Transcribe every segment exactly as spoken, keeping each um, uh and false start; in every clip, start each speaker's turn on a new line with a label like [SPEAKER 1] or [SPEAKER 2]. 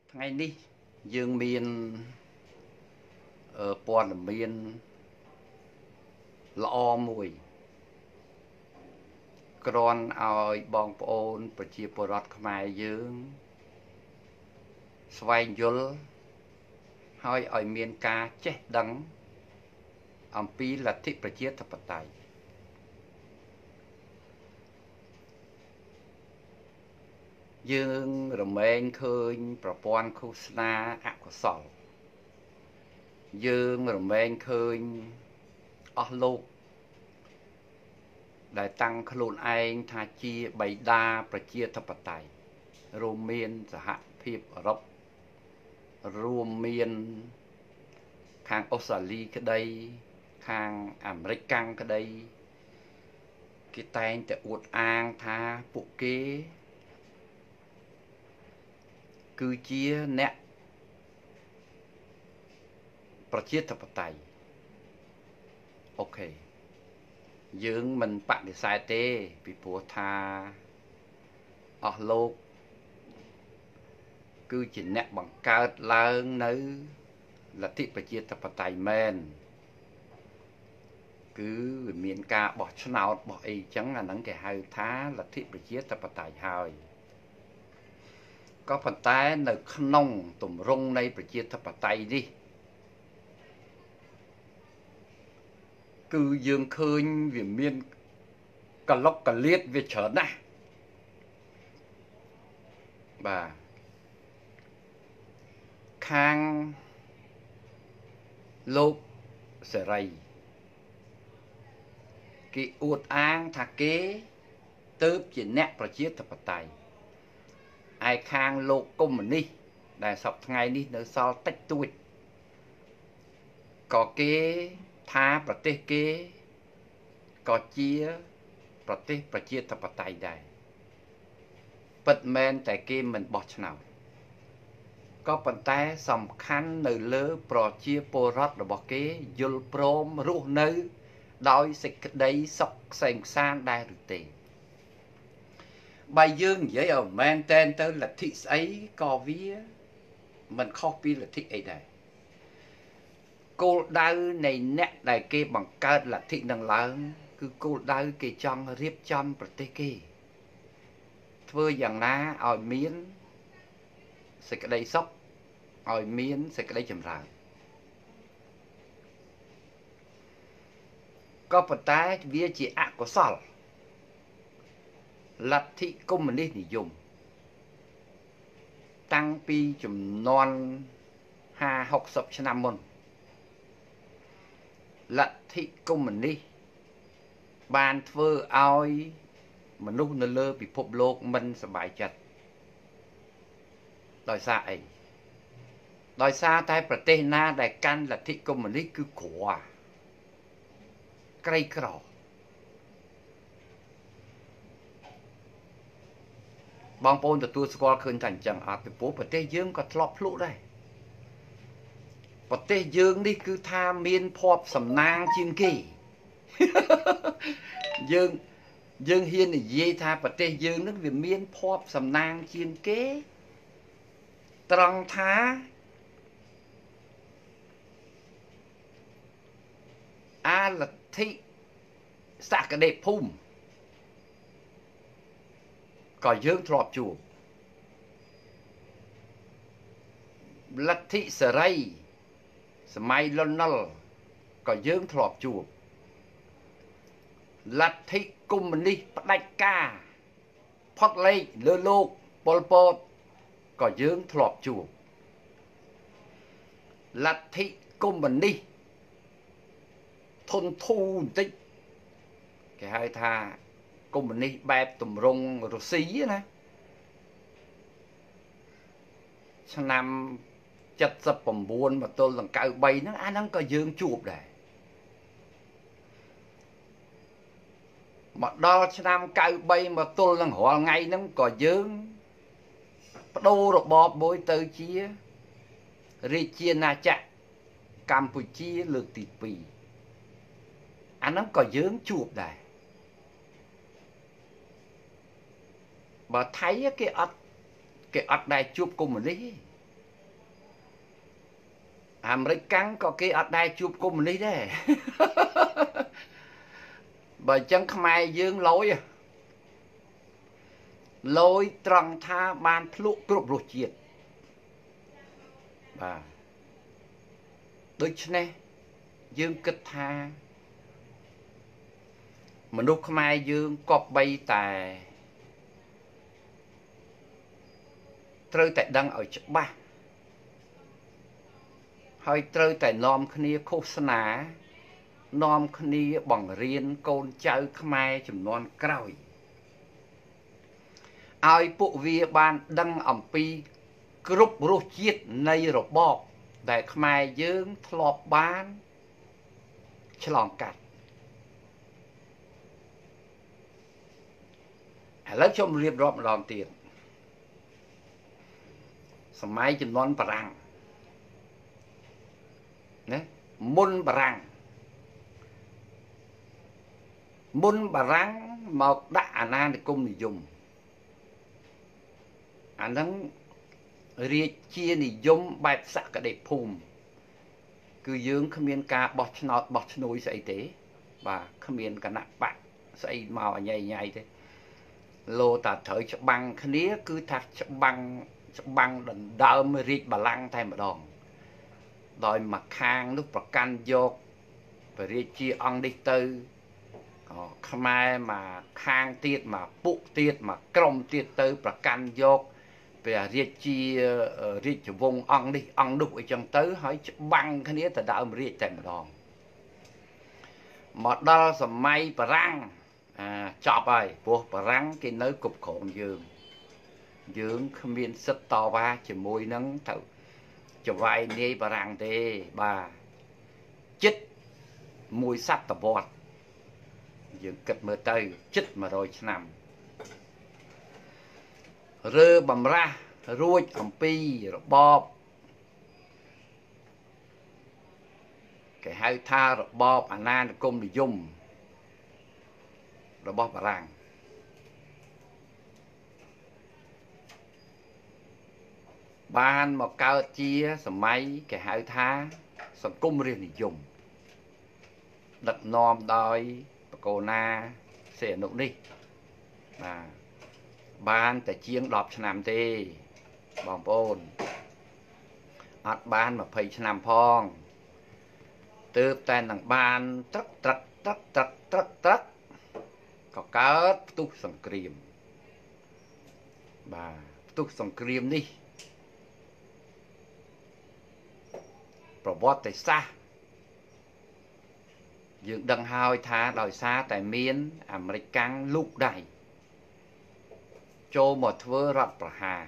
[SPEAKER 1] ថ្ងៃនេះយើងមានព័ត៌មានល្អមួយគ្រាន់ឲ្យបងប្អូនប្រជាពលរដ្ឋខ្មែរយើងស្វែងយល់ហើយឲ្យមានការចេះដឹងអំពីលទ្ធិប្រជាធិបតេយ្យយើងរមែងឃើញប្រព័ន្ធឃោសនាអកុសលយើងរមែងឃើញអស់លោកដែលតាំងខ្លួនឯងថាជាបិតាប្រជាធិបតេយ្យរួមមានសហភាពអឺរ៉ុបរួមមានខាងអូស្ត្រាលីក្តីខាងអាមេរិកកាំងក្តីគេតែងតែអួតអាងថាពួកគេគឺជាអ្នកប្រជាធិបតេយ្យអូខេយើងមិនបដិសេធទេពីព្រោះថាអស់លោកគឺជាអ្នកបង្កើតឡើងនៅលទ្ធិប្រជាធិបតេយ្យមែនគឺវាមានការបោះឆ្នោតបោះអីចឹងអាហ្នឹងគេហៅថាលទ្ធិប្រជាធិបតេយ្យហើយក៏ប៉ុន្តែនៅក្នុងទម្រង់នៃប្រជាធិបតេយ្យនេះគឺយើងឃើញវាមានកលុកកលៀតវាច្រើនណាស់បាទខាងលោកសេរីគេអួតអាងថាគេទៅជាអ្នកប្រជាធិបតេយ្យឯខាងលោកកុម្មុយនីសដែលសប្តាហ៍ថ្ងៃនេះនៅសល់តិចតួចក៏គេថាប្រទេសគេក៏ជាប្រទេសប្រជាធិបតេយ្យដែរពិតមែនតែគេមិនបោះឆ្នោតក៏ប៉ុន្តែសំខាន់នៅលើប្រជាពលរដ្ឋរបស់គេយល់ព្រមរស់នៅដោយសេចក្តីសុខក្សេមក្សាន្តដែរឬទេបើយើងនិយាយឲ្យមែនតែនទៅលទ្ធិស្អីក៏វាមិនខុសពីលទ្ធិអីដែរគោលដៅនៃអ្នកដែលគេបង្កើតលទ្ធិនឹងឡើងគឺគោលដៅគេចង់រៀបចំប្រទេសគេធ្វើយ៉ាងណាឲ្យមានសេចក្តីសុខឲ្យមានសេចក្តីចម្រើនក៏ប៉ុន្តែវាជាអកុសលលទ្ធិកុម្មុយនីសនិយមតាំងពីចំនួនห้าหกสิบឆ្នាំមុនលទ្ធិកុម្មុយនីសបានធ្វើឲ្យមនុស្សនៅលើពិភពលោកមិនសប្បាយចិត្តដោយសារអីដោយសារតែប្រទេសណាដែលកាន់លទ្ធិកុម្មុយនីសគឺក្រក្រីក្របងប្អូនទទួលស្គាល់ឃើញថាអញ្ចឹងអត់ពីព្រោះប្រទេសយើងក៏ធ្លាប់ភ្លុកដែរប្រទេសយើងនេះគឺថាមានភ័ព្វសំណាងជាងគេយើងយើងហ៊ាននិយាយថាប្រទេសយើងនឹងវាមានភ័ព្វសំណាងជាងគេត្រង់ថាអាលទ្ធិសក្តិភូមិក៏យើងធ្លាប់ជួបលទ្ធិសេរីសម័យលន់នល់ក៏យើងធ្លាប់ជួបលទ្ធិកុម្មុយនីសផ្ដាច់ការផុតលេខលើលោកប៉ុលពតក៏យើងធ្លាប់ជួបលទ្ធិកុម្មុយនីសធនធូរបន្តិចគេហៅថាកុម្មុយនីសបែបទម្រង់រុស្ស៊ីណាឆ្នាំเจ็ดสิบเก้าមកទល់នឹងเก้าสิบสามហ្នឹងអាហ្នឹងក៏យើងជួបដែរមកដល់ឆ្នាំเก้าสิบสามមកទល់នឹងរាល់ថ្ងៃហ្នឹងក៏យើងបដូររបបមួយទៅជារាជាណាចក្រកម្ពុជាលើកទីពីរអាហ្នឹងក៏យើងជួបដែរបើថៃគេអត់គេអត់ដែលជួបកុម្មុយនីសទេអាមេរិកកាំងក៏គេអត់ដែរជួបកុម្មុយនីសដែរបើអញ្ចឹងខ្មែរយើងលយលយត្រង់ថាបានភ្លក់គ្រប់រសជាតិបាទដូច្នេះយើងគិតថាមនុស្សខ្មែរយើងគប្បីតែត្រូវតែដឹងឲ្យច្បាស់ហើយត្រូវតែនាំគ្នាឃោសនានាំគ្នាបង្រៀនកូនចៅខ្មែរចំនួនក្រោយឲ្យពួកវាបានដឹងអំពីគ្រប់រសជាតិនៃរបបដែលខ្មែរយើងធ្លាប់បានឆ្លងកាត់ឥឡូវខ្ញុំរៀបរាប់ម្ដងទៀតសម័យចំនួនបារាំងណាមុនបារាំងមុនបារាំងមកដាក់អាណានិគមនិយមអាហ្នឹងរាជានិយមបែបសក្តិភូមិគឺយើងគ្មានការបោះឆ្នោតបោះឈ្នួយស្អីទេបាទគ្មានគណៈបកស្អីមកអញញ៉ៃទេលោតាត្រូវច្បាំងគ្នាគឺថាច្បាំងច្បាំងដណ្ដើមរាជបល្ល័ង្កតែម្ដងដោយមកខាងនោះប្រកាន់យកព្រះរាជាអង្គនេះទៅខ្មែរមកខាងទៀតមកពុកទៀតមកក្រុមទៀតទៅប្រកាន់យកព្រះរាជារាជវង្សអង្គនេះអង្គនោះអីចឹងទៅហើយច្បាំងគ្នាទៅដើមរាជតែម្ដងមកដល់សម័យបារាំងអាចប់ហើយព្រោះបារាំងគេនៅគ្រប់គ្រងយើងយើងគ្មានសិទ្ធិតវ៉ាជាមួយនឹងទៅចវាយនាយបារាំងទេបាទចិត្តមួយសតវត្សយើងគិតមើលទៅចិត្តមួយរយឆ្នាំរើបំរាស់រួចអំពីរបបគេហៅថារបបអាណានិគមនិយមរបស់បារាំងបានមកកើតជាសម័យគេហៅថាសង្គមរាស្ត្រនិយមដឹកនាំដោយបកូណាសេអនុនេះបាទបានតែជាងដប់ឆ្នាំទេបងប្អូនអត់បានម្ភៃឆ្នាំផងទើបតែនឹងបានត្រឹកត្រឹកត្រឹកត្រឹកត្រឹកត្រឹកក៏កើតផ្ទុះសង្គ្រាមបាទផ្ទុះសង្គ្រាមនេះប្រវត្តិសាស្ត្រយើងដឹងហើយថាដោយសារតែមានអាមេរិកកាំងលូកដៃចូលមកធ្វើរដ្ឋប្រហារ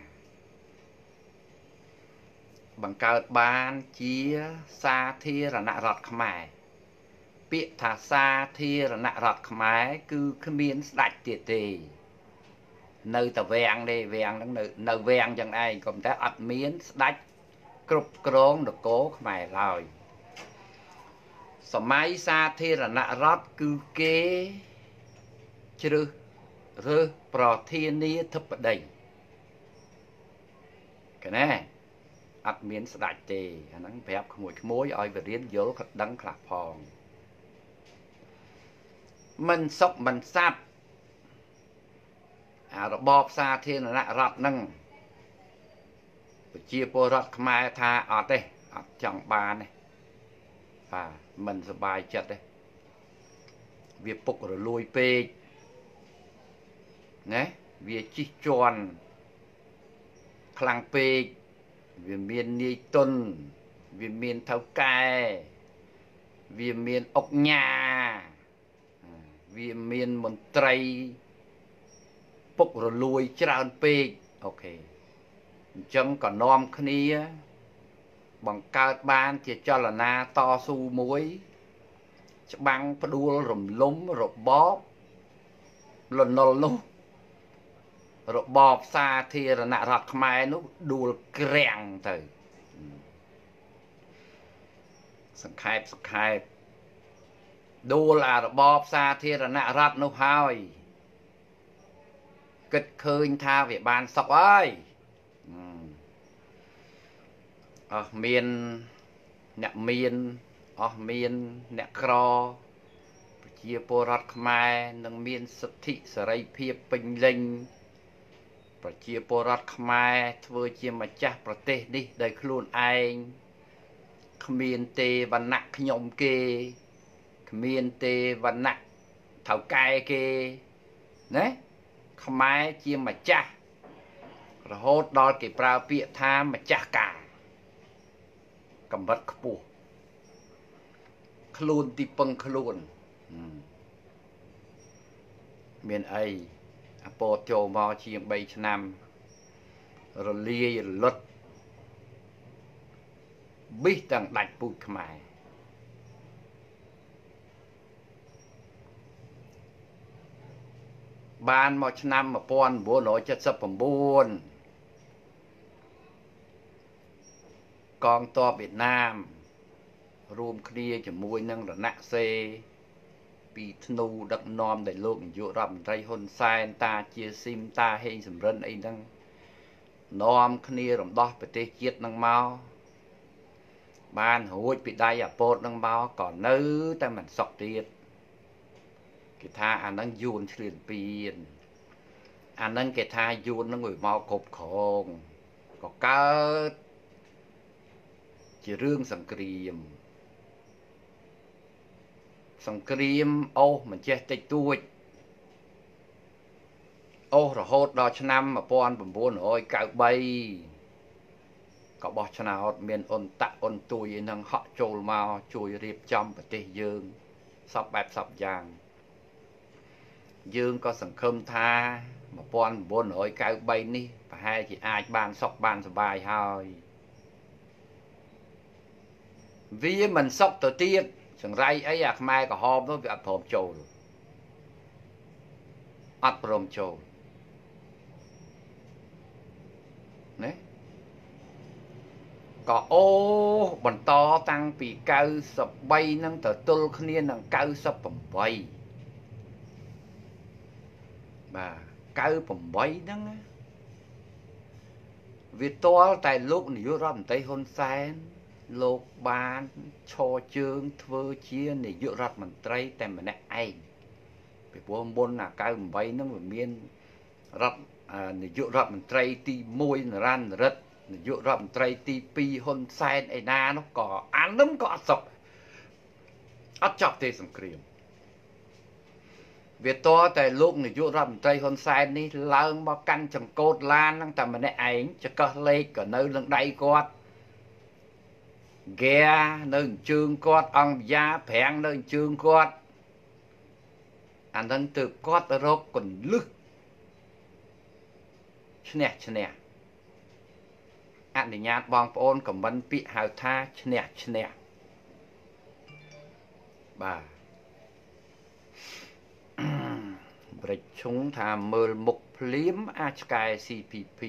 [SPEAKER 1] បង្កើតបានជាសាធារណរដ្ឋខ្មែរពាក្យថាសាធារណរដ្ឋខ្មែរគឺគ្មានស្ដេចទៀតទេនៅតែវាំងទេវាំងហ្នឹងនៅនៅវាំងចឹងឯងក៏តែអត់មានស្ដេចគ្រប់គ្រងនគរខ្មែរឡើយសម័យសាធារណរដ្ឋគឺគេជ្រើសរើសប្រធានាធិបតីកណែអត់មានស្ដេចទេអាហ្នឹងប្រាប់ក្មួយក្មួយឲ្យវារៀនយល់ក៏ដឹងខ្លះផងមិនសុខមិនសាប់អារបបសាធារណរដ្ឋហ្នឹងប្រជាពលរដ្ឋខ្មែរថាអត់ទេអត់ចង់បានទេបាទមិនសប្បាយចិត្តទេវាពុករលួយពេកណាវាជិះជាន់ខ្លាំងពេកវាមាននាយទុនវាមានថៅកែវាមានអុកញ៉ាវាមានមន្ត្រីពុករលួយច្រើនពេកអូខេអញ្ចឹងក៏នាំគ្នាបង្កើតបានជាចលនាតស៊ូមួយច្បាំងផ្ដួលរំលំរបបលណុលនោះរបបសាធារណរដ្ឋខ្មែរនោះដួលក្រាំងទៅសង្ខេបសង្ខេបដួលអារបបសាធារណរដ្ឋនោះហើយគិតឃើញថាវាបានសុខហើយអស់មានអ្នកមានអស់មានអ្នកក្រប្រជាពលរដ្ឋខ្មែរនឹងមានសិទ្ធិសេរីភាពពេញលេញប្រជាពលរដ្ឋខ្មែរធ្វើជាម្ចាស់ប្រទេសនេះដោយខ្លួនឯងគ្មានទេវណៈខ្ញុំគេគ្មានទេវណៈថៅកែគេណាខ្មែរជាម្ចាស់រហូតដល់គេប្រើពាក្យថាម្ចាស់ការកម្រិតខ្ពស់ខ្លួនទីពឹងខ្លួនមានអីអពតចូលមកជាងបីឆ្នាំរលាយរលត់ប៊ីសទាំងដាច់ពូជខ្មែរបានមកឆ្នាំmột nghìn chín trăm七十九កងទ័ពវៀតណាមរួមគ្នាជាមួយនឹងរណសេពីធ្នូដឹកនាំដោយលោកនាយករដ្ឋមន្ត្រីហ៊ុនសែនតាជាស៊ីមតាហេងសំរិនអីហ្នឹងនាំគ្នារំដោះប្រទេសជាតិនឹងមកបានរួចពីដៃអាពតនឹងមកក៏នៅតែមិនសុខទៀតគេថាអាហ្នឹងយួនឈ្លានពានអាហ្នឹងគេថាយួននឹងមកគ្រប់គ្រងក៏កើតជារឿងសង្គ្រាមសង្គ្រាមអូសមិនចេះតិចតួចអូសរហូតដល់ឆ្នាំmột nghìn chín trăm chín mươi baក៏បោះឆ្នោតមានអ៊ុនតាក់អ៊ុនទួយឯនឹងហក់ចូលមកជួយរៀបចំប្រទេសយើងសពបែបសពយ៉ាងយើងក៏សង្ឃឹមថាmột nghìn chín trăm chín mươi baនេះប្រហែលជាអាចបានសុខបានសប្បាយហើយវាមិនសុខទៅទៀតចង្រៃអីអាខ្មែរក្រហមនោះវាអត់ព្រមចូលអត់ព្រមចូលណាក៏អូបន្តតាំងពី九十三ហ្នឹងទៅទល់គ្នានឹង九十八បាទ九十八ហ្នឹងវាតល់តែលោកនាយករដ្ឋមន្ត្រីហ៊ុនសែនលោកបានឈរជើងធ្វើជានាយករដ្ឋមន្ត្រីតែម្នាក់ឯងពីព្រោះមុនអា九十八ហ្នឹងវាមានរដ្ឋនាយករដ្ឋមន្ត្រីទីមួយនរណរិទ្ធនាយករដ្ឋមន្ត្រីទីពីរហ៊ុនសែនឯណានោះក៏អានឹងក៏អត់សុខអត់ចប់ទេសង្គ្រាមវាតតែលោកនាយករដ្ឋមន្ត្រីហ៊ុនសែននេះឡើងមកកាន់ចង្កូតឡានហ្នឹងតែម្នាក់ឯងចកះលេខក៏នៅនឹងដៃគាត់ហ្គានៅជើងគាត់អង្គយ៉ាប្រាំងនៅជើងគាត់អានឹងទើបគាត់រកកន្លឹះឈ្នះឈ្នះអនុញ្ញាតបងប្អូនខមមិនពាក្យហៅថាឈ្នះឈ្នះបាទប្រជុំថាមើលមុខភ្លាមអាចឆ្កែ C P P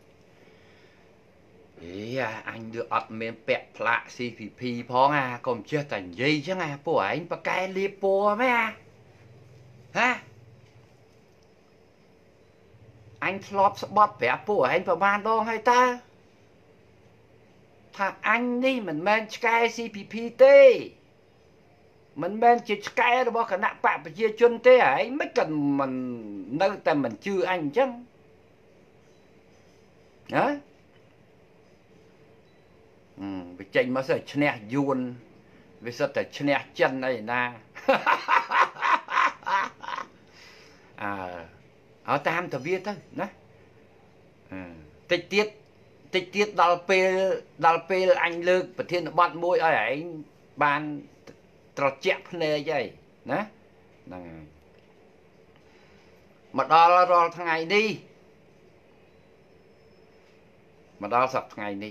[SPEAKER 1] អេអញលើអត់មានពាក់ផ្លាក C P P ផងអាកុំចេះតែនិយាយចឹងអាពួកឯងប្រកែលាពណ៌ហ្មងអាហាអញធ្លាប់ស្បត់ប្រាប់ពួកឯងប្រហែលដងហើយតើថាអញនេះមិនមែនឆ្កែ C P P ទេមិនមែនជាឆ្កែរបស់គណៈបកប្រជាជនទេឯងមិនក៏មិននៅតែមិនជឿអញអញ្ចឹងណាអឺវាចេញមកសិឈ្នះយួនវាសិតតែឈ្នះចិនអីណាអើអើតាមទៅវាទៅណាតិចទៀតតិចទៀតដល់ពេលដល់ពេលអញលើកប្រធានបទមួយឲ្យឯងបានត្រជាក់ភ្នែកហើយណាហ្នឹងហើយមកដល់រាល់ថ្ងៃនេះមកដល់សប្តាហ៍ថ្ងៃនេះ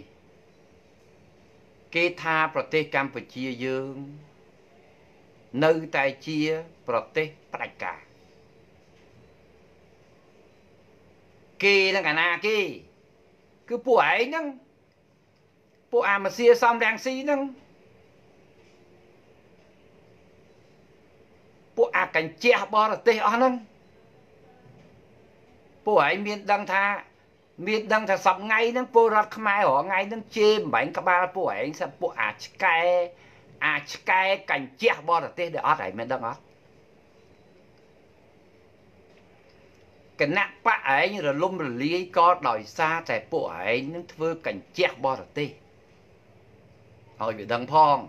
[SPEAKER 1] គេថាប្រទេសកម្ពុជាយើងនៅតែជាប្រទេសផ្ដាច់ការគេនឹងអាណាគេគឺពួកឯងហ្នឹងពួកអាម៉ាស៊ីសំរាំងស៊ីហ្នឹងពួកអាកញ្ជះបរទេសអស់ហ្នឹងពួកឯងមានដឹងថា miền đằng thà sập ngay nó po rọt Khmer họ ngay nó chê bánh các ba po ấy sao po à cái à cái cảnh che bo là tê để ót ấy miền đằng ót cái nắp bạ ấy như là lum là lý có đòi xa tại po ấy nó thưa cảnh che bo là tê rồi bị đằng phong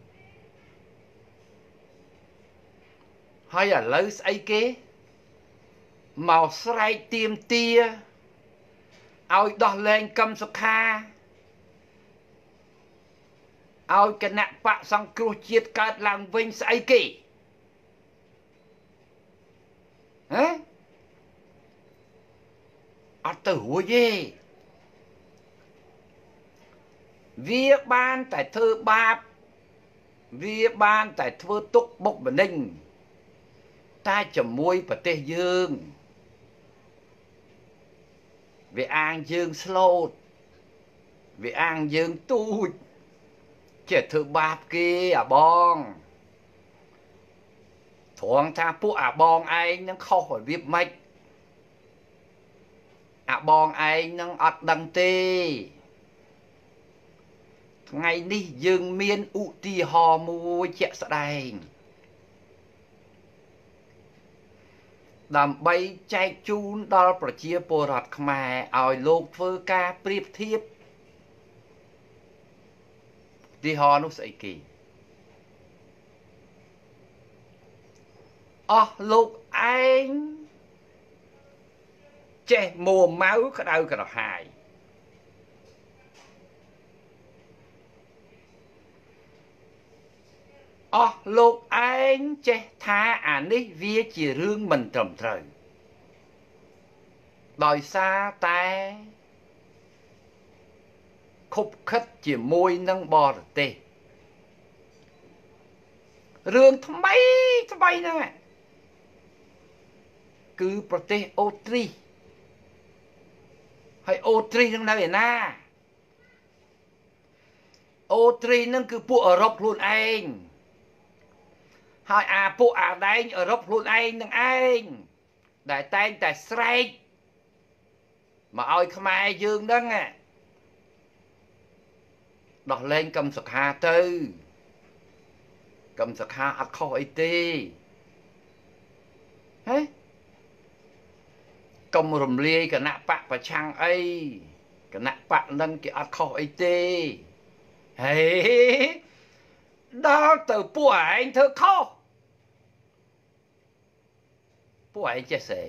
[SPEAKER 1] hay là lấy ấy kế màu sray tiêm tia ao đo lên cầm Sokha ao cái nặng bạ xong kêu chiết cát làm vinh say kỳ hả ở tử gì vía ban tại thơ bạp vía ban tại thơ túc bốc bình ninh ta chầm môi và tê dương vì an dương slot vì an dương tu trẻ thơ bạp kia à bong thoáng tha phụ à bong anh nó không khỏi viết mạch à bong anh nó ọt đăng tê ngày đi dương miên ụ tì hò mùi trẻ sợ đành làm bay chạy chun đó là chia bồ rọt Khmer ỏi lột phơ ca priệp thiếp đi hò nó sẽ kỳ ơ lột anh chè mùa máu cái đâu cái nào hài ơ lột anh chè tha ảnh đi vía chỉ rương mình trầm trời đòi xa ta khúc khích chỉ môi nâng bò rồi tê rương thầm bay thầm bay nè cứប្រទេសអូទ្រីហើយអូទ្រីនឹងនៅឯណាអូទ្រីនឹងគឺពួកអឺរ៉ុបខ្លួនឯងហើយអាពួកអាដែងអឺរ៉ុបខ្លួនឯងនឹងឯងដែលតែងតែស្រែកមកឲ្យខ្មែរយើងហ្នឹងដោះលែងកម្មសខាទៅកម្មសខាអត់ខុសអីទេហេកុំរំលាយគណៈបកប្រឆាំងអីគណៈបកនឹងគេអត់ខុសអីទេហេដល់ទៅពួកឯងធ្វើខុសពួកឯងចេះស្អី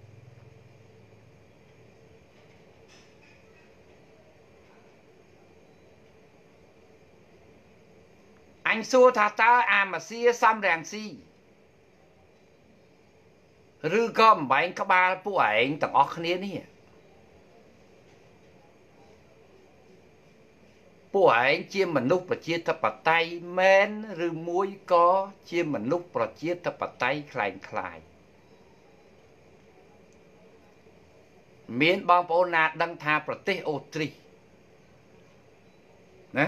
[SPEAKER 1] អញសួរថាតើអាម៉ាស៊ីសំរាំងស៊ីឬក៏បំបែងក្បាលពួកឯងទាំងអស់គ្នានេះពួកឯងជាមនុស្សប្រជាធិបតេយ្យមែនឬមួយក៏ជាមនុស្សប្រជាធិបតេយ្យคล้ายคล้ายមានបងប្អូនណាដឹងថាប្រទេសអូទ្រីណា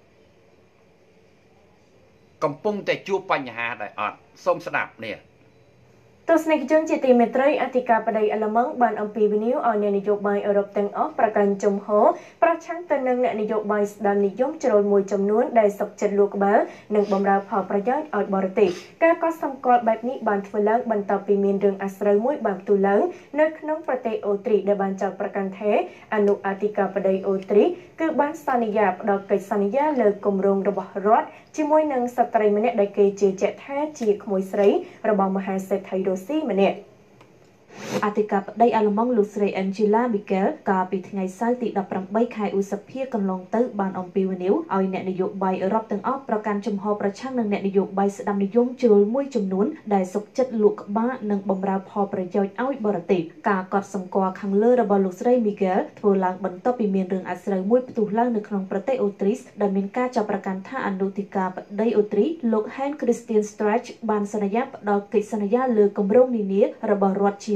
[SPEAKER 1] កំពុងតែជួបបញ្ហាដែរអត់សូមស្ដាប់នេះទស្សនិកជនជាទីមេត្រីអធិការបតីអាល្លឺម៉ង់បានអំពាវនាវឲ្យអ្នកនយោបាយអឺរ៉ុបទាំងអស់ប្រកាន់ជំហរប្រឆាំងទៅនឹងអ្នកនយោបាយស្ដាមនិយមជ្រុលមួយចំនួនដែលសុកចិត្តលួចក្បាលនិងបម្រើផលប្រយោជន៍ឲ្យបរទេសការកត់សម្គាល់បែបនេះបានធ្វើឡើងបន្ទាប់ពីមានរឿងអាស្រូវមួយបានផ្ទុះឡើងនៅក្នុងប្រទេសអូទ្រីដែលបានចោទប្រកាន់ថាអនុអធិការបតីអូទ្រីគឺបានសន្យាផ្ដល់កិច្ចសន្យាលើគម្រោងរបស់រដ្ឋជាមួយនឹងស្ត្រីម្នាក់ដែលគេជឿជាក់ថាជាក្មួយស្រីរបស់មហាសេដ្ឋីរុស្ស៊ីម្នាក់អធិការបតីអាល្លឺម៉ង់លោកស្រី Angela Merkel កាលពីថ្ងៃសៅរ៍ទីដប់ប្រាំបីខែឧសភាកន្លងទៅបានអំពាវនាវឲ្យអ្នកនយោបាយអឺរ៉ុបទាំងអស់ប្រកាន់ជំហរប្រឆាំងនឹងអ្នកនយោបាយស្ដាំនិយមជ្រុលមួយចំនួនដែលសុកចិត្តលួចក្បាលនិងបម្រើផលប្រយោជន៍ឲ្យបរទេសការកត់សម្គាល់ខាងលើរបស់លោកស្រី Merkel ធ្វើឡើងបន្ទាប់ពីមានរឿងអាស្រូវមួយផ្ទុះឡើងនៅក្នុងប្រទេសអូទ្រីសដែលមានការចាប់ប្រកាន់ថាអនុអធិការបតីអូទ្រីលោក Heinz-Christian Strache បានសន្យាផ្ដល់កិច្ចសន្យាលើគម្រោងនានារបស់រដ្ឋជាមួយ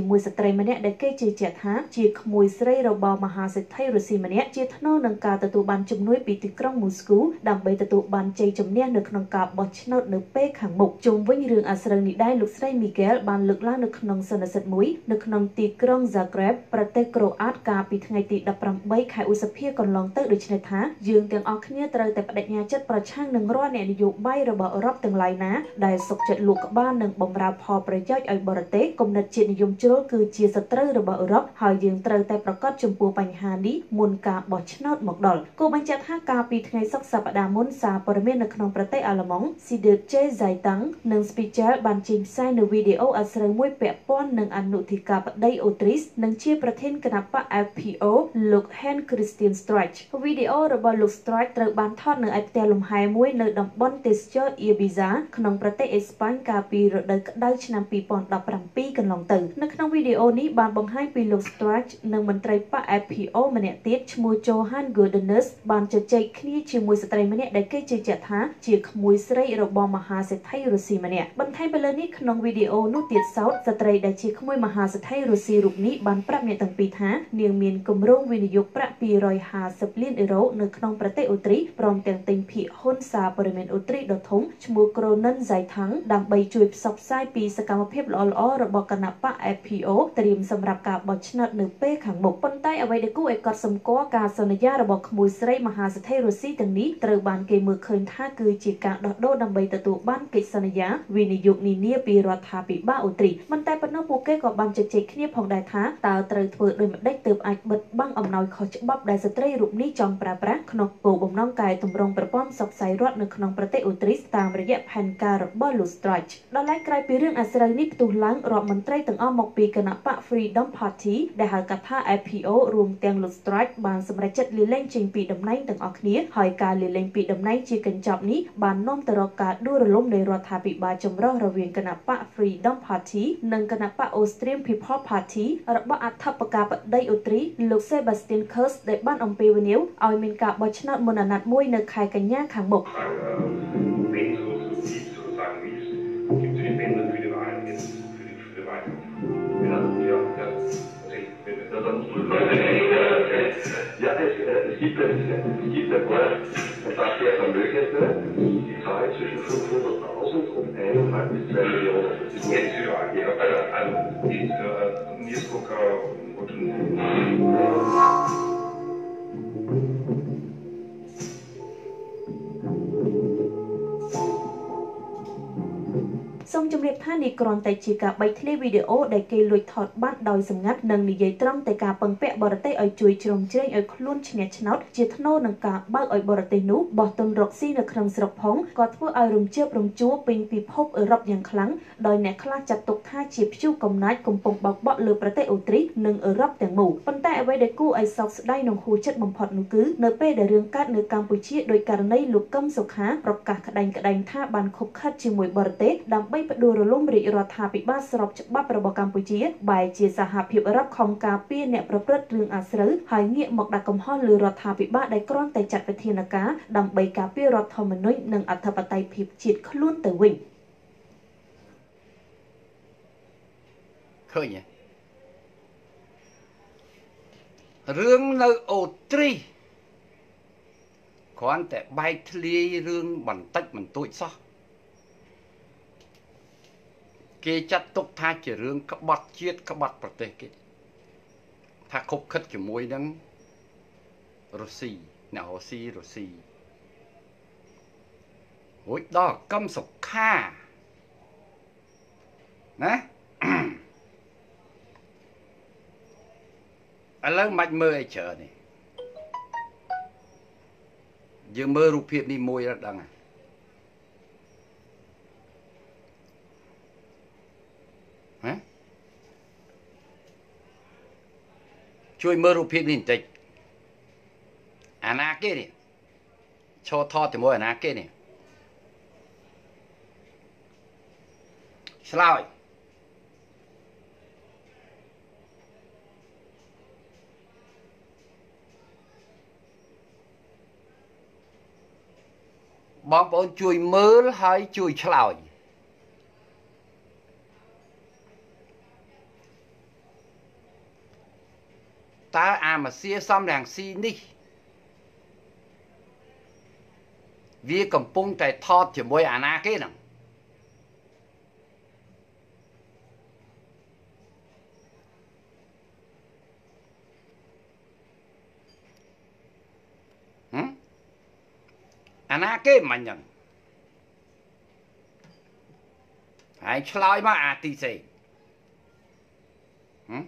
[SPEAKER 2] ជាមួយស្ត្រីម្នាក់ដែលគេជឿជាក់ថាជាក្មួយស្រីរបស់មហាសេដ្ឋីរុស្ស៊ីម្នាក់ជាថ្នូរនឹងការទទួលបានជំនួយពីទីក្រុងមូស្គូដើម្បីទទួលបានជ័យជំនះនៅក្នុងការបោះឆ្នោតនៅពេលខាងមុខជុំវិញរឿងអាស្រូវនេះដែរលោកស្រី Miguel បានលើកឡើងនៅក្នុងសន្និសីទមួយនៅក្នុងទីក្រុង Zagreb ប្រទេសក្រូអាតកាលពីថ្ងៃទីដប់ប្រាំបីខែឧសភាកន្លងទៅដូច្នេះថាយើងទាំងអស់គ្នាត្រូវតែបដិញ្ញាចិត្តប្រឆាំងនឹងរាល់អ្នកនយោបាយរបស់អឺរ៉ុបទាំងឡាយណាដែលសុខចិត្តលូកក្បាលនិងបម្រើផលប្រយោជន៍ឲ្យបរទេសគំនិតជាតិនិយមជ្រុលគឺជាសត្រូវរបស់អឺរ៉ុបហើយយើងត្រូវតែប្រកាសចំពោះបញ្ហានេះមុនការបោះឆ្នោតមកដល់គូបញ្ជាក់ថាកាលពីថ្ងៃសុក្រសប្តាហ៍មុនសារព័ត៌មាននៅក្នុងប្រទេសអាល្លឺម៉ង់ Süddeutsche Zeitung និង Spiegel បានចេញផ្សាយនៅវីដេអូអាស្រូវមួយពាក់ព័ន្ធនឹងអនុធិការប្តីអូទ្រីសនិងជាប្រធានគណៈបក F P O លោក Heinz-Christian Strache វីដេអូរបស់លោក Strache ត្រូវបានថតនៅឯផ្ទះលំហែមួយនៅតំបន់ទេសចរណ៍ Ibiza ក្នុងប្រទេសអេស្ប៉ាញកាលពីរដូវក្តៅឆ្នាំពីរពាន់ដប់ប្រាំពីរកន្លងទៅនៅក្នុងវីដេអូនេះបានបង្ហាញពីលោក Strache និងមន្ត្រីបក F P O ម្នាក់ទៀតឈ្មោះ Johan Gordonus បានជជែកគ្នាជាមួយស្ត្រីម្នាក់ដែលគេជឿជាក់ថាជាក្មួយស្រីរបស់មហាសេដ្ឋីរុស្ស៊ីម្នាក់បន្ថែមពីលើនេះក្នុងវីដេអូនោះទៀតសោតស្ត្រីដែលជាក្មួយមហាសេដ្ឋីរុស្ស៊ីរូបនេះបានប្រាប់អ្នកទាំងពីរថានាងមានគម្រោងវិនិយោគប្រាក់ពីររយហាសិបលានអឺរ៉ូនៅក្នុងប្រទេសអូទ្រីសព្រមទាំងទិញភាគហ៊ុនសារព័ត៌មានអូទ្រីសដ៏ធំឈ្មោះ Kronen Zeitung ដើម្បីជួយផ្សព្វផ្សាយពីសកម្មភាពល្អៗរបស់គណៈបក F P O ត្រៀមសម្រាប់ការបោះឆ្នោតនៅពេលខាងមុខប៉ុន្តែអ្វីដែលគួរឲ្យកត់សម្គាល់ការសន្យារបស់ក្មួយស្រីមហាសេដ្ឋីរុស្ស៊ីទាំងនេះត្រូវបានគេមើលឃើញថាគឺជាការដោះដូរដើម្បីទទួលបានកិច្ចសន្យាវិនិយោគនានាពីរដ្ឋាភិបាលអូទ្រីសមិនតែប៉ុណ្ណោះពួកគេក៏បានជជែកគ្នាផងដែរថាតើត្រូវធ្វើដូចម្តេចទើបអាចបិទបាំងអំណោយខុសច្បាប់ដែលស្ត្រីរូបនេះចង់ប្រើប្រាស់ក្នុងគោលបំណងកែតម្រង់ប្រព័ន្ធផ្សព្វផ្សាយរដ្ឋនៅក្នុងប្រទេសអូទ្រីសតាមរយៈផែនការរបស់លោក Strache ដល់ឡែកក្រោយពីរឿងអាស្រូវនេះផ្ទុះឡើងរដ្ឋមន្ត្រីទាំងអស់មកពីគណៈបក Freedom Party ដែលហៅកាត់ថា F P O រួមទាំងលោក Strache បានសម្រេចចិត្តលាលែងចេញពីតំណែងទាំងអស់គ្នាហើយការលាលែងពីតំណែងជាកញ្ចប់នេះបាននាំទៅរកការដួលរលំនៃរដ្ឋាភិបាលចម្រុះរវាងគណៈបក Freedom Party និងគណៈបក Austrian People Party របស់អធិបការបតីអូទ្រីសលោក Sebastian Kurz ដែលបានអំពាវនាវឲ្យមានការបោះឆ្នោតមុនអាណត្តិមួយនៅខែកញ្ញាខាងមុខ
[SPEAKER 3] Ja, es, es gibt es, es gibt ein paar, ein paar sehr Vermögende, die zahlen zwischen fünfhunderttausend und eineinhalb bis zwei Millionen. Das ist jetzt für ja, also ist mir Sokha очень. សូមជម្រាបថានេះគ្រាន់តែជាការបែកធ្លាយវីដេអូដែលគេលួចថតបានដោយសម្ងាត់និងនិយាយត្រង់តែការពឹងពាក់បរទេសឲ្យជួយជ្រោមជ្រែងឲ្យខ្លួនឈ្នះឆ្នោតជាថ្នូរនឹងការបើកឲ្យបរទេសនោះបោះទុនរកស៊ីនៅក្នុងស្រុកផងក៏ធ្វើឲ្យរំជើបរំជួលពេញពិភពអឺរ៉ុបយ៉ាងខ្លាំងដោយអ្នកខ្លះចាត់ទុកថាជាព្យុះកំណាចកំពុងបោកបក់លើប្រទេសអូទ្រីសនិងអឺរ៉ុបទាំងមូលប៉ុន្តែអ្វីដែលគួរឲ្យសោកស្ដាយនិងហួសចិត្តបំផុតនោះគឺនៅពេលដែលរឿងកើតនៅកម្ពុជាដោយករណីលោកកឹមសុខាប្រកាសក្តែងក្តែងថាបានខົບខិតជាមួយបរទេសដើម្បីផ្ដួលរលំរាជរដ្ឋាភិបាលស្របច្បាប់របស់កម្ពុជាបែរជាសហភាពអឺរ៉ុបខំការពារអ្នកប្រព្រឹត្តរឿងអាស្រូវហើយងាកមកដាក់កំហុសលើរដ្ឋាភិបាលដែលគ្រាន់តែចាត់វិធានការដើម្បីការពាររដ្ឋធម្មនុញ្ញនិងអធិបតេយ្យភាពជាតិខ្លួនទៅវិញ
[SPEAKER 1] ឃើញទេរឿងនៅអូទ្រីសគ្រាន់តែបែកធ្លាយរឿងបន្តិចបន្តួចសោះគេចាត់ទុកថាជារឿងក្បត់ជាតិក្បត់ប្រទេសគេថាខົບខិតជាមួយនឹងរុស្ស៊ីអ្នករុស្ស៊ីរុស្ស៊ីរួចដល់កឹមសុខាណាឥឡូវមិនមើលអីច្រើននេះយើងមើលរូបភាពនេះមួយដល់ដឹងហ៎ហ៎ជួយមើលរូបភាពនេះបន្តិចអាណាគេនេះឈរថតជាមួយអាណាគេនេះឆ្លើយបងប្អូនជួយមើលហើយជួយឆ្លើយអាម៉ាស៊ីសំរាំងស៊ីនេះវាកំពុងតែថតជាមួយអាណាគេហ្នឹងអាណាគេមិនហ្នឹងហើយឆ្លើយមកអាទីសេហឹម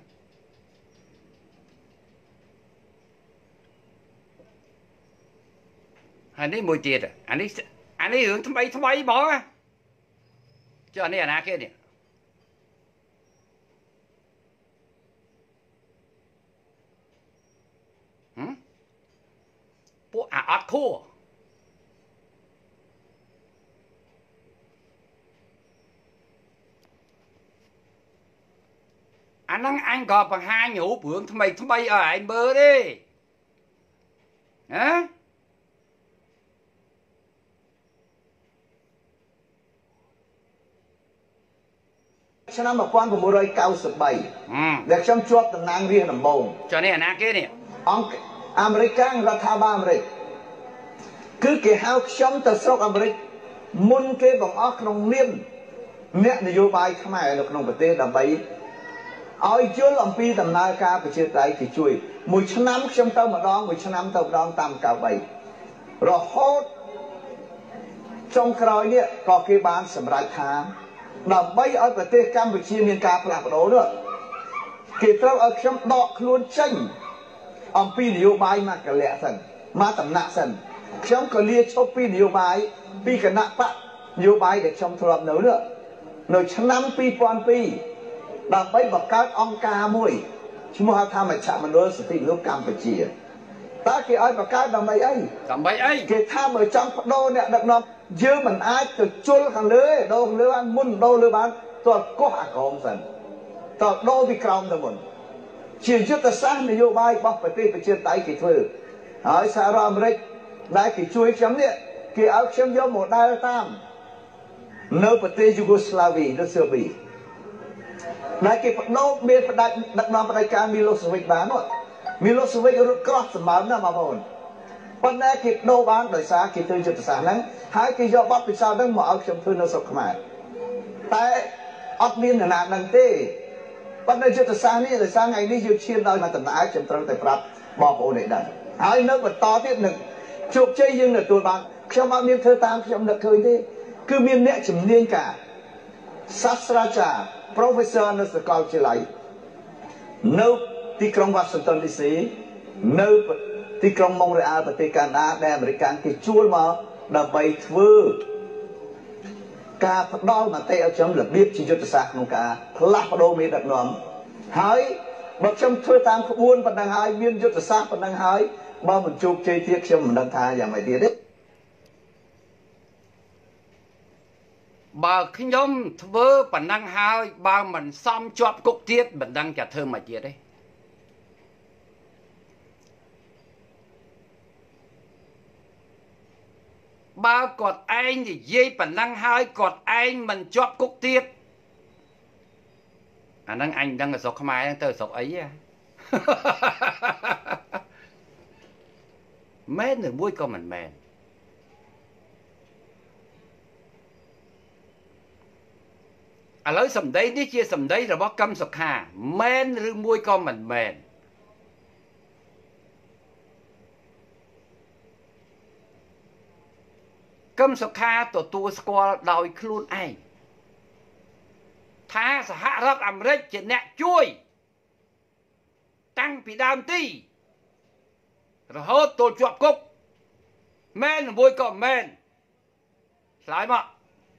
[SPEAKER 1] អានេះមួយទៀតអានេះអានេះរឿងថ្មីថ្មីបងចុះអានេះអាណាគេនេះហឹមពួកអាអត់ខួរអាហ្នឹងអញក៏បង្ហាញរូបរឿងថ្មីថ្មីឲ្យឯងមើលទេហ៎
[SPEAKER 4] ឆ្នាំmột nghìn chín trăm chín mươi baដែលខ្ញុំជាប់តំណាងរាស្ត្រដំបូង
[SPEAKER 1] ចុះនេះអាណាគេនេះ
[SPEAKER 4] អង្គអាមេរិករដ្ឋាភិបាលអាមេរិកគឺគេហៅខ្ញុំទៅស្រុកអាមេរិកមុនគេបង្អស់ក្នុងនាមអ្នកនយោបាយខ្មែរនៅក្នុងប្រទេសដើម្បីឲ្យយល់អំពីដំណើរការប្រជាធិបតេយ្យគេជួយមួយឆ្នាំខ្ញុំទៅម្ដងមួយឆ្នាំទៅម្ដងតាម九បីរហូតចុងក្រោយនេះក៏គេបានសម្រេចថាដើម្បីឲ្យប្រទេសកម្ពុជាមានការផ្លាស់ប្ដូរនោះគេត្រូវឲ្យខ្ញុំដកខ្លួនចេញអំពីនយោបាយមកកលៈសិនមកតំណាក់សិនខ្ញុំក៏លាឈប់ពីនយោបាយពីគណៈបកនយោបាយដែលខ្ញុំធ្លាប់នៅនោះនៅឆ្នាំពីរពាន់ពីរដើម្បីបង្កើតអង្គការមួយឈ្មោះហៅថាមជ្ឈមណ្ឌលសិទ្ធិមនុស្សកម្ពុជាតើគេឲ្យបង្កើតដើម្បីអី
[SPEAKER 1] ដើម្បីអី
[SPEAKER 4] គេថាបើចង់បដូរអ្នកដឹកនាំយើងមិនអាចទៅជុលខាងលើទេដូរខាងលើបានមុនដូរលើបានតើកោះអាក្រមសិនតើដូរពីក្រោមទៅមុនជាយុទ្ធសាស្ត្រនយោបាយរបស់ប្រទេសប្រជាធិបតេយ្យគេធ្វើហើយសហរដ្ឋអាមេរិកដែលគេជួយខ្ញុំនេះគេឲ្យខ្ញុំយក model តាមនៅប្រទេសយូហ្គោស្លាវីនៅស៊ើប៊ីដែលគេបដូរមានផ្ដាច់ដឹកនាំផ្ដាច់ការមីឡូសេវិចបាននោះមីឡូសេវិចរត់ក្រោះសម្បើមណាស់បងប្អូនប៉ុន្តែគេបដូរបានដោយសារគេធ្វើយុទ្ធសាស្ត្រហ្នឹងហើយគេយកបទពិសោធន៍ហ្នឹងមកឲ្យខ្ញុំធ្វើនៅស្រុកខ្មែរតែអត់មាននរណាដឹងទេប៉ុន្តែយុទ្ធសាស្ត្រនេះដោយសារថ្ងៃនេះយើងឈានដល់មកតំណែងខ្ញុំត្រូវតែប្រាប់បងប្អូនឲ្យដឹងហើយនៅបន្តទៀតនឹងជោគជ័យយើងទទួលបានខ្ញុំអត់មានធ្វើតាមខ្ញុំនឹកឃើញទេគឺមានអ្នកជំនាញការសាស្ត្រាចារ្យ Professor នៅសាកលវិទ្យាល័យនៅទីក្រុង Washington ឌី ซี នៅទីក្រុង Montreal ប្រទេសកាណាដាដែលអាមេរិកគេជួលមកដើម្បីធ្វើការផ្ដល់មតិឲ្យខ្ញុំរបៀបជាយុទ្ធសាស្ត្រក្នុងការផ្លាស់ប្ដូរមេដឹកនាំហើយបើខ្ញុំធ្វើតាមក្បួនប៉ុណ្ណឹងហើយមានយុទ្ធសាស្ត្រប៉ុណ្ណឹងហើយបើមិនជោគជ័យទៀតខ្ញុំមិនដឹងថាយ៉ាងម៉េចទៀតទេ
[SPEAKER 1] បើខ្ញុំធ្វើប៉ុណ្ណឹងហើយបើមិនសមជាប់គុកទៀតមិនដឹងจะធ្វើមកទៀតទេបើគាត់ឯងនិយាយប៉ុណ្ណឹងហើយគាត់ឯងមិនជាប់គុកទៀតអាហ្នឹងអញដឹងស្រុកខ្មែរហ្នឹងទៅស្រុកអីហ៎មែនឬមួយក៏មិនមែនឥឡូវសម្ដីនេះជាសម្ដីរបស់កឹមសុខាមែនឬមួយក៏មិនមែនកឹមសុខាទទួលស្គាល់ដោយខ្លួនឯងថាសហរដ្ឋអាមេរិកជាអ្នកជួយតាំងពីដើមទីរហូតទល់ជាប់គុកមែនឬមួយក៏មែនឆ្លើយមក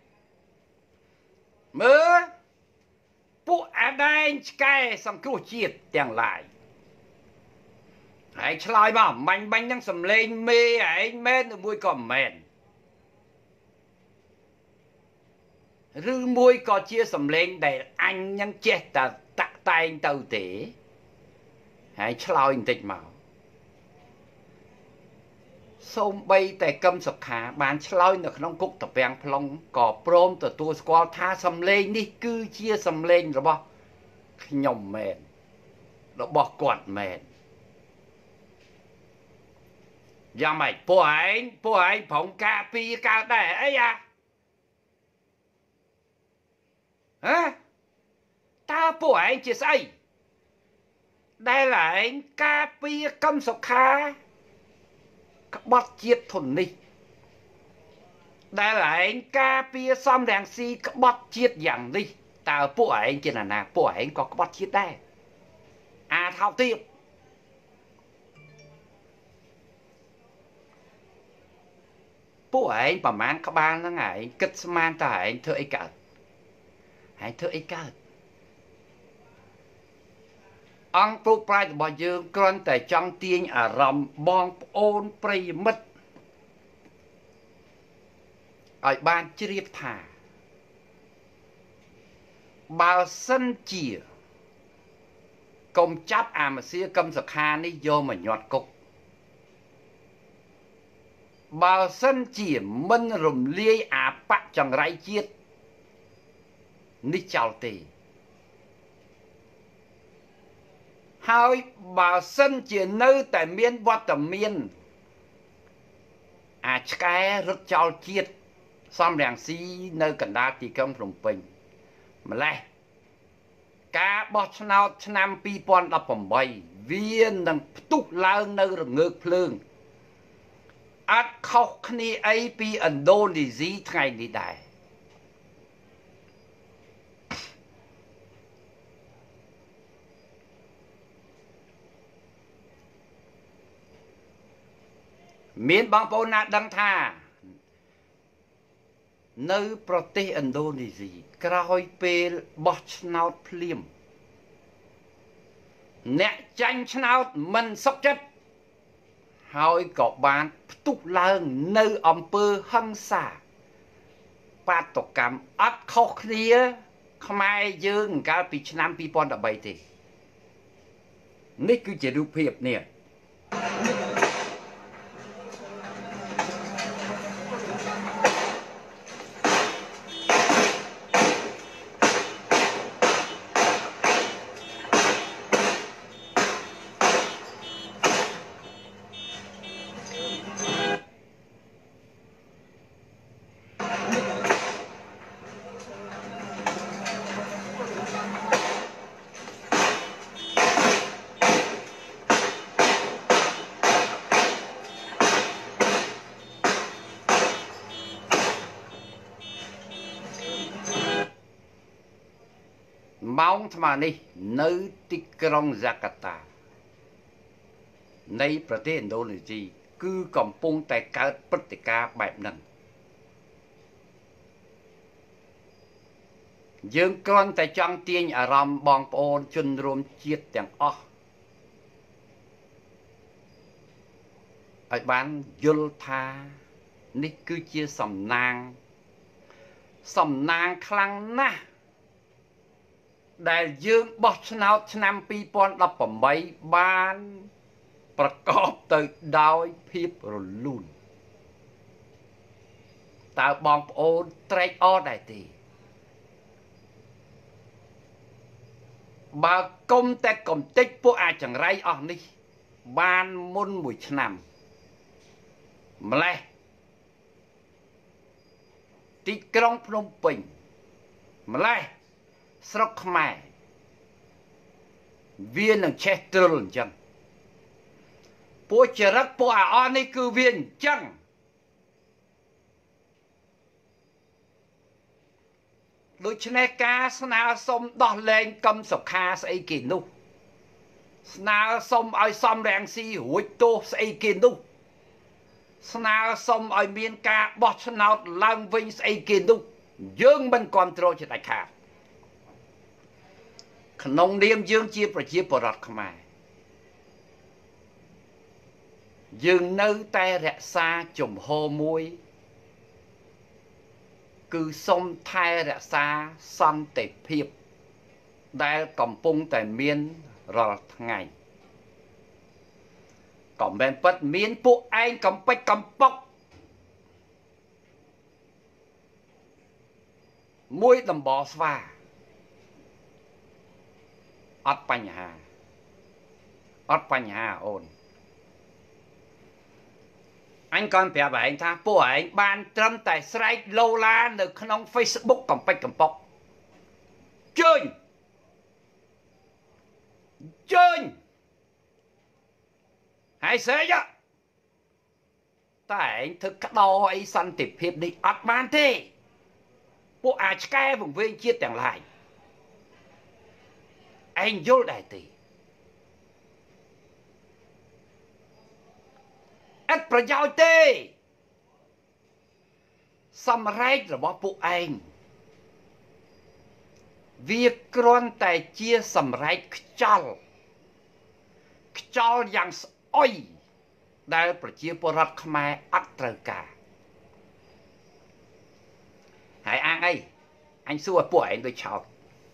[SPEAKER 1] មើលពួកអាដែងឆ្កែសង្គ្រោះជាតិទាំងឡាយហើយឆ្លើយមកបាញ់បាញ់នឹងសំលេងមេឯងមែនឬមួយក៏មែនឬមួយក៏ជាសំលេងដែលអញនឹងចេះតែតាក់តែងទៅទេហើយឆ្លើយបន្តិចមកសូម្បីតែកឹមសុខាបានឆ្លើយនៅក្នុងគុកតាពាំង plong ក៏ព្រមទទួលស្គាល់ថាសំលេងនេះគឺជាសំលេងរបស់ខ្ញុំមែនរបស់គាត់មែនយ៉ាងម៉េចពួកឯងពួកឯងប្រងការពីកើតដែរអីអាហ៎តើពួកឯងជាស្អីដែលឯងការពីកម្មសុខាក្បត់ជាតិធននេះដែលឯងការពីសំរងស៊ីក្បត់ជាតិយ៉ាងនេះតើពួកឯងជាណានាពួកឯងក៏ក្បត់ជាតិដែរអាថោកទៀតពួកឯងប្រមាណក្បាលហ្នឹងឯងគិតស្មានតើឯងធ្វើអីកើតឯងធ្វើអីកើតអង្គពុកប្រាជ្ញរបស់យើងគ្រាន់តែចង់ទាញអារម្មណ៍បងប្អូនប្រិយមិត្តឲ្យបានជ្រាបថាបើសិនជាកុំចាប់អាមសៀកឹមសុខានេះយកមកញាត់គុកបើសិនជាមិនរំលាយអាបៈចង្រៃជាតិនេះចោលទេហើយបើសិនជានៅតែមានវត្តមានអាឆ្កែរត់ចោលជាតិសំរងស៊ីនៅកណ្ដាលទីក្រុងភ្នំពេញម្លេះការបោះឆ្នោតឆ្នាំពីរពាន់ដប់ប្រាំបីវានឹងផ្ទុះឡើងនៅរងើកភ្លើងអត់ខុសគ្នាអីពីឥណ្ឌូនេស៊ីថ្ងៃនេះដែរមានបងប្អូនណាដឹងថានៅប្រទេសឥណ្ឌូនេស៊ីក្រោយពេលបោះឆ្នោតភ្លាមអ្នកចាញ់ឆ្នោតមិនសុខចិត្តហើយក៏បានផ្ទុះឡើងនៅអំពើហិង្សាបាតុកម្មអត់ខុសគ្នាខ្មែរយើងកាលពីឆ្នាំពីរពាន់ដប់បីទេនេះគឺជារូបភាពនេះម៉ោងថ្មនេះនៅទីក្រុងហ្សាកាតានៃប្រទេសឥណ្ឌូនេស៊ីគឺកំពុងតែកើតព្រឹត្តិការណ៍បែបហ្នឹងយើងគ្រាន់តែចង់ទាញអារម្មណ៍បងប្អូនជនរួមជាតិទាំងអស់ឲ្យបានយល់ថានេះគឺជាសំណាងសំណាងខ្លាំងណាស់ដែលយើងបោះឆ្នោតឆ្នាំពីរពាន់ដប់ប្រាំបីបានប្រកបទៅដោយភាពរលូនតើបងប្អូនត្រេកអរដែរទេបើគុំតែកំតិចពួកអាចង្រៃអស់នេះបានមុនមួយឆ្នាំម្លេះទីក្រុងភ្នំពេញម្លេះស្រុកខ្មែរវានឹងឆេះទ្រុលអញ្ចឹងពួកចរិតពួកអាអនេះគឺវាអញ្ចឹងដូច្នេះការស្នើសុំដោះលែងកឹមសុខាស្អីគេនោះស្នើសុំឲ្យសំរងស៊ីរួចទោសស្អីគេនោះស្នើសុំឲ្យមានការបោះឆ្នោតឡើងវិញស្អីគេនោះយើងមិនគ្រប់គ្រងជាដាច់ខាតក្នុងនាមយើងជាប្រជាពលរដ្ឋខ្មែរយើងនៅតែរក្សាជំហរមួយគឺសូមថែរក្សាសន្តិភាពដែលកំពុងតែមានរាល់ថ្ងៃក៏មិនពិតមានពួកឯងកំពេចកំប៉ុកមួយដំបស្វាអត់បញ្ហាអត់បញ្ហាអូន anh còn bẻ anh tha bộ anh ban trâm tại Strache lâu laនៅក្នុង Facebook កំពេចកំប៉ុកជើញជើញហើយស្អីតែឯងធ្វើក្តោអីសន្តិភាពនេះអត់បានទេពួកអាចឆ្កែវង្វេងជាតិទាំងឡាយឯងយល់ដែរទេអត់ប្រយោជន៍ទេសម្រែករបស់ពួកឯងវាគ្រាន់តែជាសម្រែកខ្យល់ខ្យល់យ៉ាងស្អុយដែលប្រជាពលរដ្ឋខ្មែរអត់ត្រូវការហើយអាងអីអញសួរពួកឯងដូចឆោត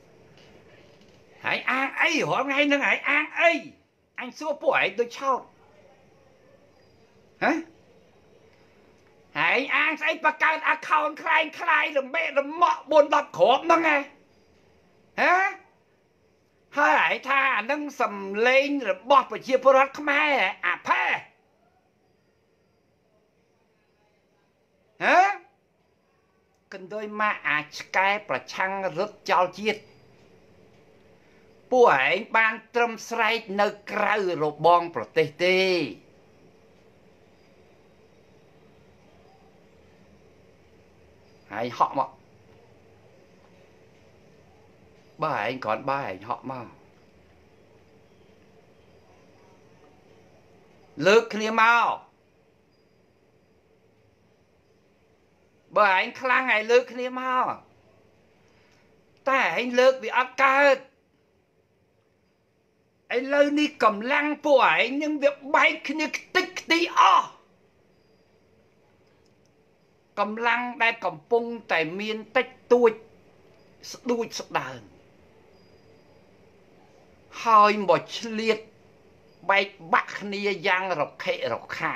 [SPEAKER 1] ហើយអាងអីរាល់ថ្ងៃហ្នឹងហើយអាងអីអញសួរពួកឯងដូចឆោតហ៎ហើយអាងស្អីបង្កើត account ខ្លែងខ្លាយរមេរមាក់បួនដប់គ្រាប់ហ្នឹងហ៎ហ៎ហើយថាអានឹងសំលេងរបស់ប្រជាពលរដ្ឋខ្មែរអាផែហ៎កណ្ដោយមកអាឆ្កែប្រឆាំងរត់ចោលជាតិពួកឯងបានត្រឹមស្រែកនៅក្រៅរបងប្រទេសទេហើយហក់មកបើឯងគ្រាន់បើឯងហក់មកលើកគ្នាមកបើឯងខ្លាំងឯងលើកគ្នាមកតែឯងលើកវាអត់កើតឥឡូវនេះកម្លាំងពួកឯងនឹងវាបែកគ្នាខ្ទេចខ្ទីអស់កម្លាំងដែលកំពុងតែមានតិចតួចស្ដួចស្ដើងហើយមកឆ្លៀតបែកបាក់គ្នាយ៉ាងរខិរខា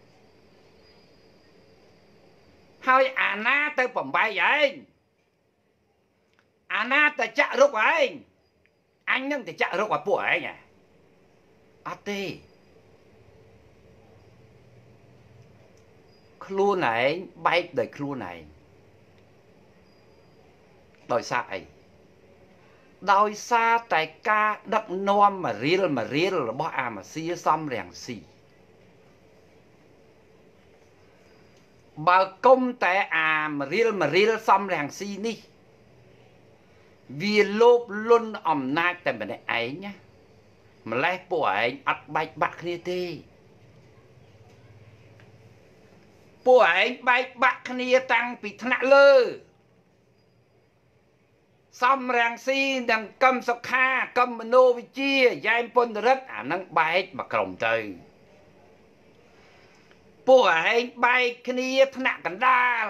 [SPEAKER 1] ហើយអាណាទៅបំបែកឯងអាណាទៅចាក់រុកឯងអញនឹងទៅចាក់រុកឲ្យពួកឯងអត់ទេខ្លួនឯងបែកដោយខ្លួនឯងដោយសារអីដោយសារតែការដឹកនាំមរៀលមរៀលរបស់អាម៉ាស៊ីសំរាំងស៊ីបើគុំតែអាមរៀលមរៀលសំរាំងស៊ីនេះវាលោភលន់អំណាចតែម្នាក់ឯងណាម្លេះពួកឯងអត់បែកបាក់គ្នាទេពួកឯងបែកបាក់គ្នាតាំងពីថ្នាក់លើសំរាំងស៊ីនិងកឹមសុខាកឹមមនោវិជ្ជាយ៉ែមពន្ធរិទ្ធអានឹងបែកមកក្រុមទៅពួកឯងបែកគ្នាថ្នាក់កណ្ដាល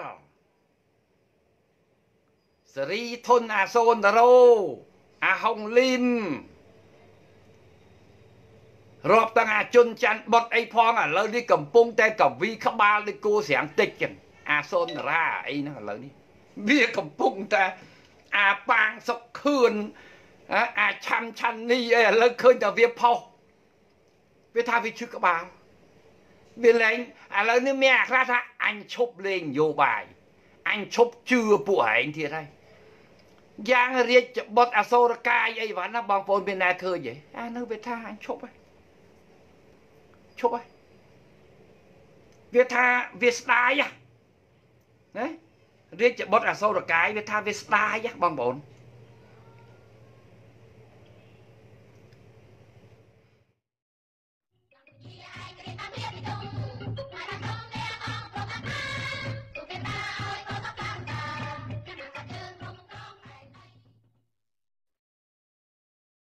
[SPEAKER 1] សេរីធនអាសូនតារ៉ូអាហុងលីមរាប់ទាំងអាជនច័ន្ទបុតអីផងឥឡូវនេះកំពុងតែកវីក្បាលដូចគោស្រាំងតិចចឹងអាសូនតារាអីហ្នឹងឥឡូវនេះវាកំពុងតែអាប៉ាងសុកខឿនអាឆាន់ឆាន់នេះអីឥឡូវឃើញតែវាផុសវាថាវាឈឺក្បាលវាលែងឥឡូវនេះមានអាខ្លះថាអញឈប់លេងនយោបាយអញឈប់ជឿពួកឯងទៀតហើយយ៉ាងរាជបុត្រអសូរកាយអីវ៉ាន់ណាបងប្អូនមានណែឃើញទេអានៅវាថាអញឈប់ហើយឈប់ហើយវាថាវាស្ដាយណារាជបុត្រអសូរកាយវាថាវាស្ដាយបងប្អូន